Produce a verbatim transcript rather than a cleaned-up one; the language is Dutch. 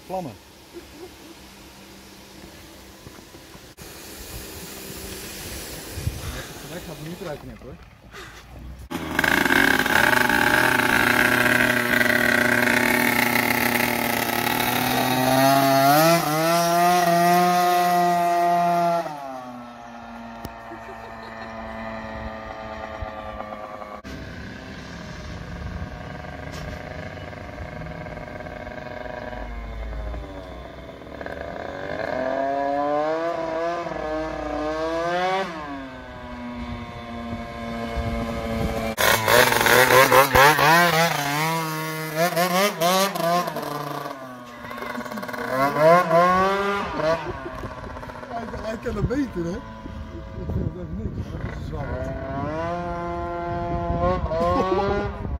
Vlammen. Ik ga het niet eruit knippen hoor. Hij kan het beter, hè?